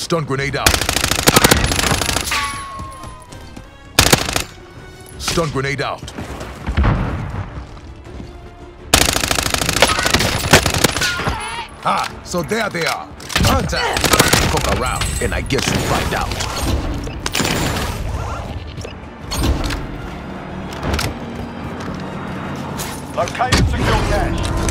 Stun grenade out. Stun grenade out. Ah, so there they are. Contact. Fuck around, and I guess you'll find out. Locate and secure cache.